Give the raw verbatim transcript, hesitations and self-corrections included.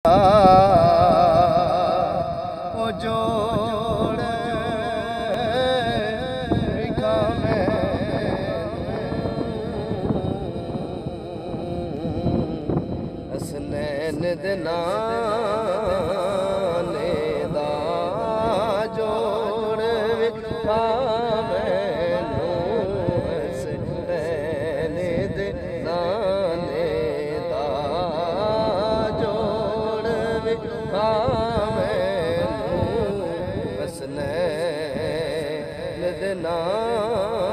ओ जोड़ विखा में हसनैन दे नाने दा जोड़ विखा मैनू हसनैन दे नाने दा जोड़ विखा मैनू हसनैन दे नाने